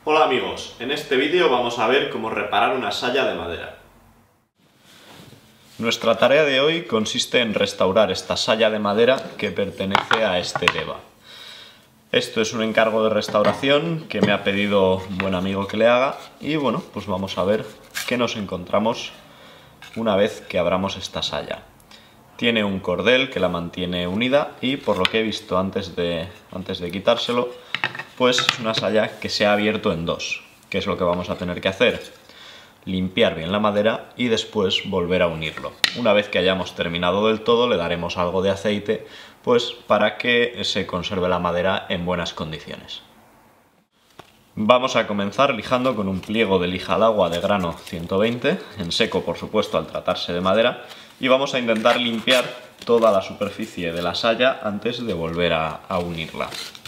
Hola amigos, en este vídeo vamos a ver cómo reparar una saya de madera. Nuestra tarea de hoy consiste en restaurar esta saya de madera que pertenece a este deva. Esto es un encargo de restauración que me ha pedido un buen amigo que le haga y bueno, pues vamos a ver qué nos encontramos una vez que abramos esta saya. Tiene un cordel que la mantiene unida y por lo que he visto antes de quitárselo, pues es una saya que se ha abierto en dos. ¿Qué es lo que vamos a tener que hacer? Limpiar bien la madera y después volver a unirlo. Una vez que hayamos terminado del todo, le daremos algo de aceite, pues para que se conserve la madera en buenas condiciones. Vamos a comenzar lijando con un pliego de lija al agua de grano 120, en seco por supuesto al tratarse de madera, y vamos a intentar limpiar toda la superficie de la saya antes de volver a unirla.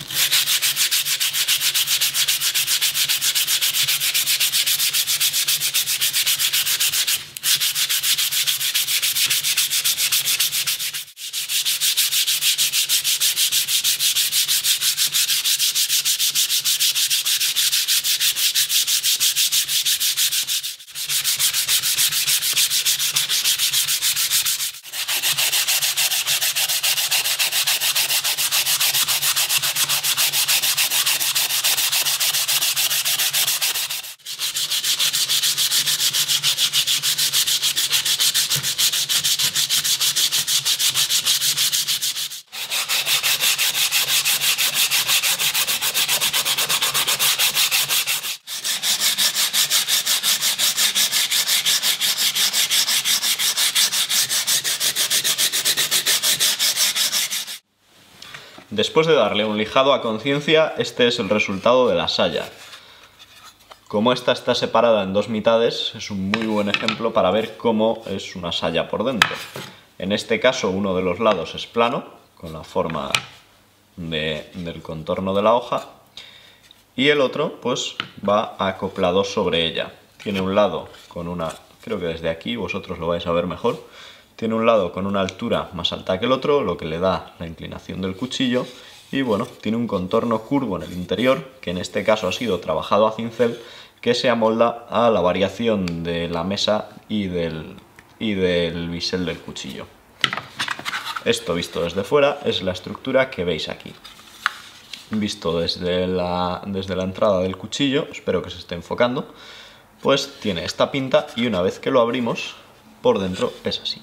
Después de darle un lijado a conciencia, este es el resultado de la saya. Como esta está separada en dos mitades, es un muy buen ejemplo para ver cómo es una saya por dentro. En este caso, uno de los lados es plano, con la forma del contorno de la hoja, y el otro pues va acoplado sobre ella. Tiene un lado con una, creo que desde aquí vosotros lo vais a ver mejor, tiene un lado con una altura más alta que el otro, lo que le da la inclinación del cuchillo, y bueno, tiene un contorno curvo en el interior, que en este caso ha sido trabajado a cincel, que se amolda a la variación de la mesa y del bisel del cuchillo. Esto visto desde fuera es la estructura que veis aquí. Visto desde la entrada del cuchillo, espero que se esté enfocando, pues tiene esta pinta y una vez que lo abrimos, por dentro es así.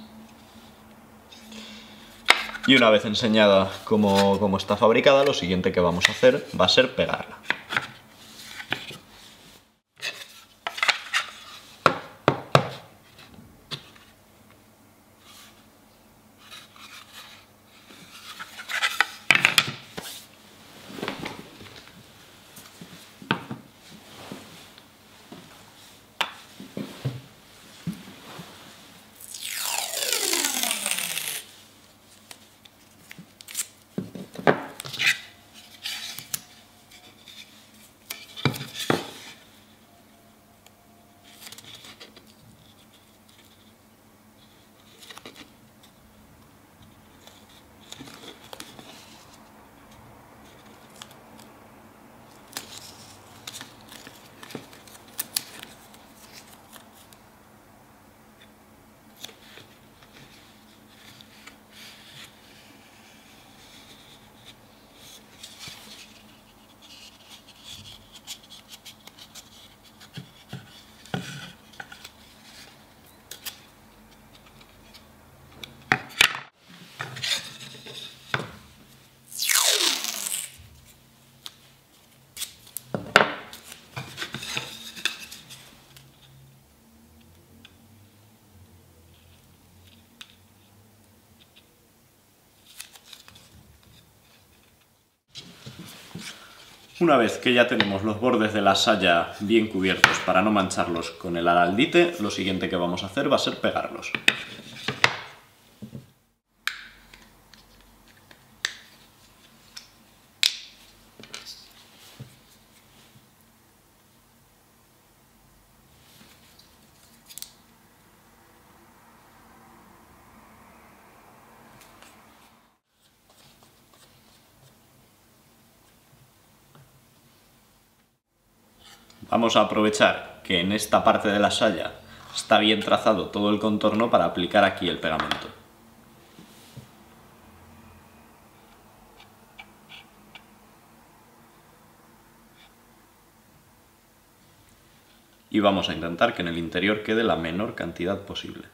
Y una vez enseñada cómo está fabricada, lo siguiente que vamos a hacer va a ser pegarla. Una vez que ya tenemos los bordes de la saya bien cubiertos para no mancharlos con el araldite, lo siguiente que vamos a hacer va a ser pegarlos. Vamos a aprovechar que en esta parte de la saya está bien trazado todo el contorno para aplicar aquí el pegamento. Y vamos a intentar que en el interior quede la menor cantidad posible.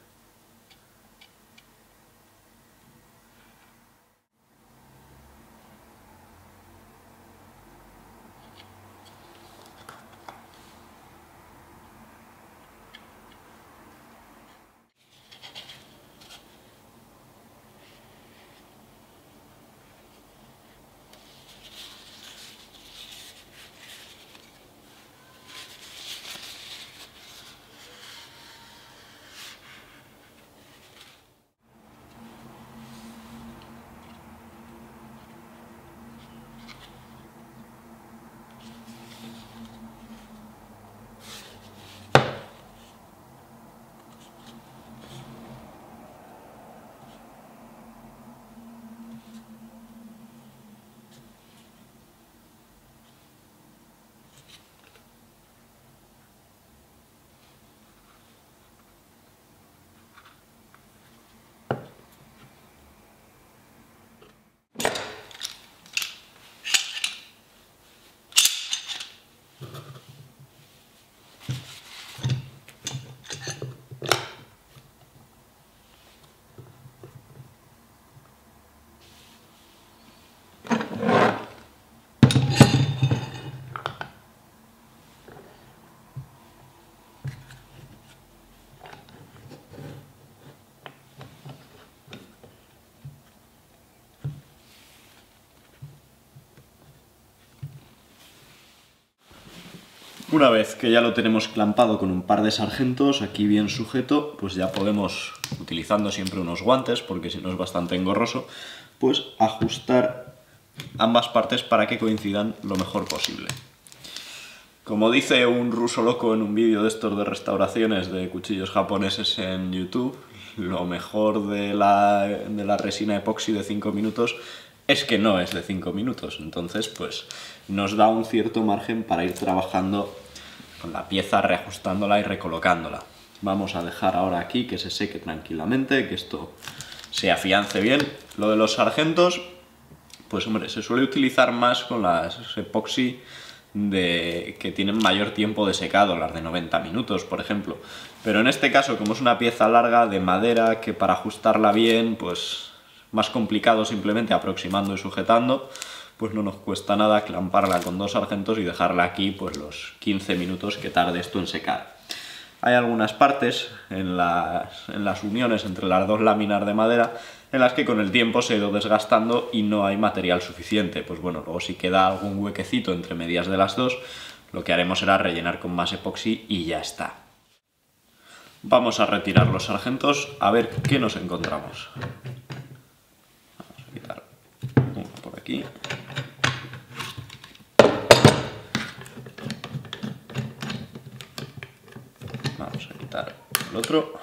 Una vez que ya lo tenemos clampado con un par de sargentos, aquí bien sujeto, pues ya podemos, utilizando siempre unos guantes, porque si no es bastante engorroso, pues ajustar ambas partes para que coincidan lo mejor posible. Como dice un ruso loco en un vídeo de estos de restauraciones de cuchillos japoneses en YouTube, lo mejor de la resina epoxi de 5 minutos es que no es de 5 minutos, entonces pues nos da un cierto margen para ir trabajando con la pieza, reajustándola y recolocándola. Vamos a dejar ahora aquí que se seque tranquilamente, que esto se afiance bien. Lo de los sargentos, pues hombre, se suele utilizar más con las epoxi que tienen mayor tiempo de secado, las de 90 minutos, por ejemplo. Pero en este caso, como es una pieza larga de madera, que para ajustarla bien, pues más complicado simplemente aproximando y sujetando, pues no nos cuesta nada clamparla con 2 sargentos y dejarla aquí pues los 15 minutos que tarde esto en secar. Hay algunas partes en las uniones entre las 2 láminas de madera en las que con el tiempo se ha ido desgastando y no hay material suficiente. Pues bueno, luego si queda algún huequecito entre medias de las dos, lo que haremos será rellenar con más epoxi y ya está. Vamos a retirar los sargentos a ver qué nos encontramos. Vamos a quitar uno por aquí. Vamos a quitar el otro.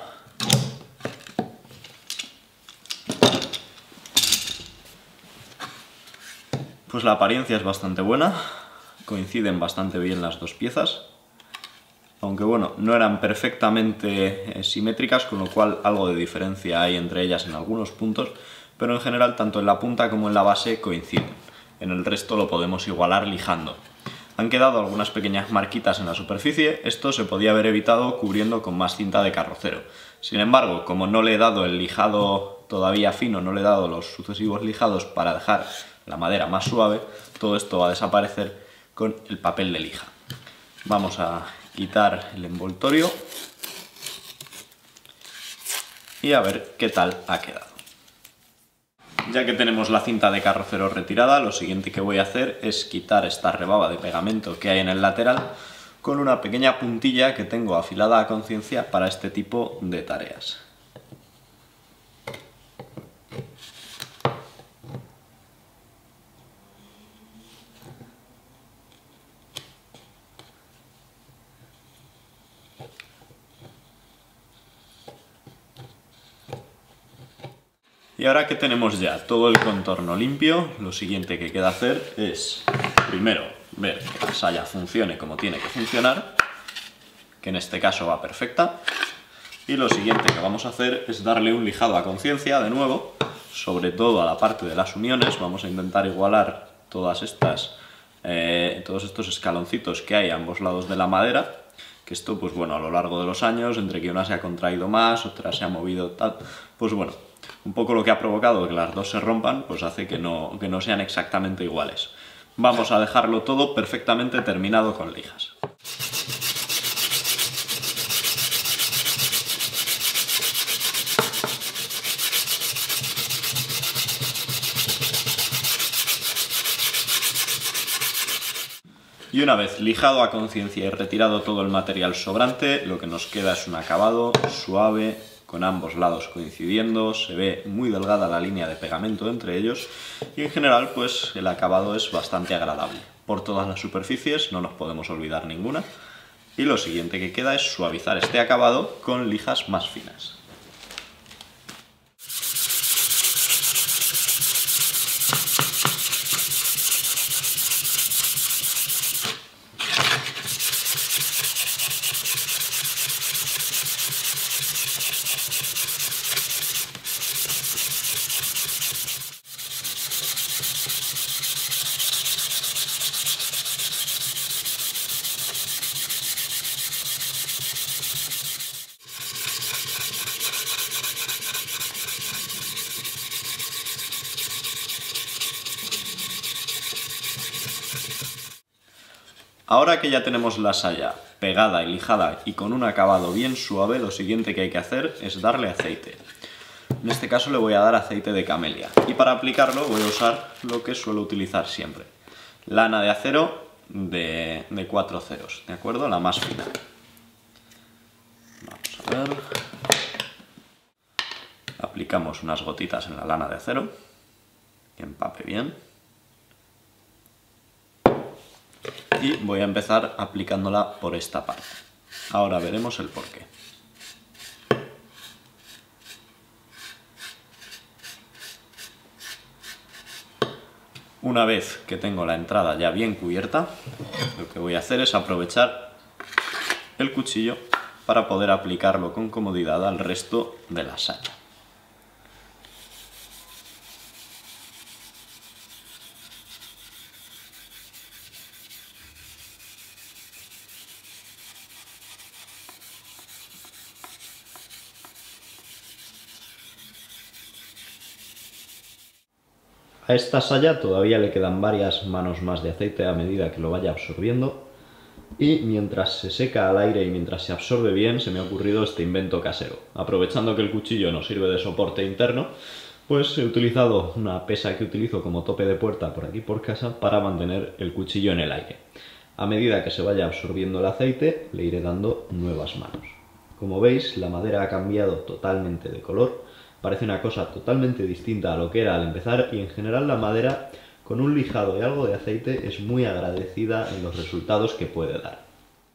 Pues la apariencia es bastante buena, coinciden bastante bien las dos piezas, aunque bueno, no eran perfectamente simétricas, con lo cual algo de diferencia hay entre ellas en algunos puntos, pero en general tanto en la punta como en la base coinciden. En el resto lo podemos igualar lijando. Han quedado algunas pequeñas marquitas en la superficie, esto se podía haber evitado cubriendo con más cinta de carrocero. Sin embargo, como no le he dado el lijado todavía fino, no le he dado los sucesivos lijados para dejar la madera más suave, todo esto va a desaparecer con el papel de lija. Vamos a quitar el envoltorio y a ver qué tal ha quedado. Ya que tenemos la cinta de carrocero retirada, lo siguiente que voy a hacer es quitar esta rebaba de pegamento que hay en el lateral con una pequeña puntilla que tengo afilada a conciencia para este tipo de tareas. Y ahora que tenemos ya todo el contorno limpio, lo siguiente que queda hacer es, primero, ver que la saya funcione como tiene que funcionar, que en este caso va perfecta. Y lo siguiente que vamos a hacer es darle un lijado a conciencia de nuevo, sobre todo a la parte de las uniones. Vamos a intentar igualar todos estos escaloncitos que hay a ambos lados de la madera, que esto, pues bueno, a lo largo de los años, entre que una se ha contraído más, otra se ha movido tal, pues bueno, un poco lo que ha provocado que las dos se rompan, pues hace que no sean exactamente iguales. Vamos a dejarlo todo perfectamente terminado con lijas. Y una vez lijado a conciencia y retirado todo el material sobrante, lo que nos queda es un acabado suave, con ambos lados coincidiendo, se ve muy delgada la línea de pegamento entre ellos y en general pues el acabado es bastante agradable. Por todas las superficies, no nos podemos olvidar ninguna. Y lo siguiente que queda es suavizar este acabado con lijas más finas. Ahora que ya tenemos la saya pegada y lijada y con un acabado bien suave, lo siguiente que hay que hacer es darle aceite. En este caso le voy a dar aceite de camelia y para aplicarlo voy a usar lo que suelo utilizar siempre. Lana de acero de 4 ceros, ¿de acuerdo? La más fina. Vamos a ver. Aplicamos unas gotitas en la lana de acero, que empape bien. Y voy a empezar aplicándola por esta parte. Ahora veremos el porqué. Una vez que tengo la entrada ya bien cubierta, lo que voy a hacer es aprovechar el cuchillo para poder aplicarlo con comodidad al resto de la saya. A esta saya todavía le quedan varias manos más de aceite a medida que lo vaya absorbiendo y mientras se seca al aire y mientras se absorbe bien se me ha ocurrido este invento casero. Aprovechando que el cuchillo nos sirve de soporte interno, pues he utilizado una pesa que utilizo como tope de puerta por aquí por casa para mantener el cuchillo en el aire. A medida que se vaya absorbiendo el aceite le iré dando nuevas manos. Como veis, la madera ha cambiado totalmente de color. Parece una cosa totalmente distinta a lo que era al empezar y en general la madera con un lijado y algo de aceite es muy agradecida en los resultados que puede dar.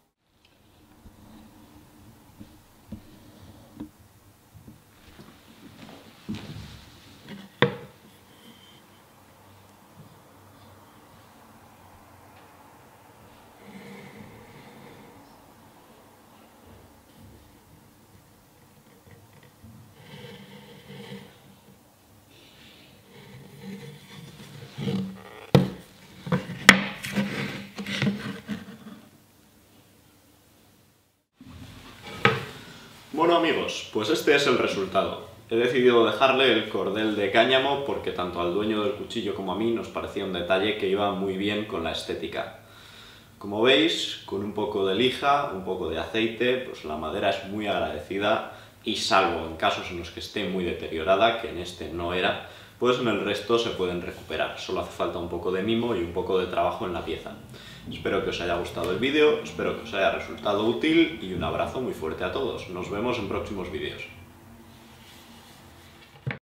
Bueno amigos, pues este es el resultado. He decidido dejarle el cordel de cáñamo porque tanto al dueño del cuchillo como a mí nos parecía un detalle que iba muy bien con la estética. Como veis, con un poco de lija, un poco de aceite, pues la madera es muy agradecida y salvo en casos en los que esté muy deteriorada, que en este no era, pues en el resto se pueden recuperar. Solo hace falta un poco de mimo y un poco de trabajo en la pieza. Espero que os haya gustado el vídeo, espero que os haya resultado útil y un abrazo muy fuerte a todos. Nos vemos en próximos vídeos.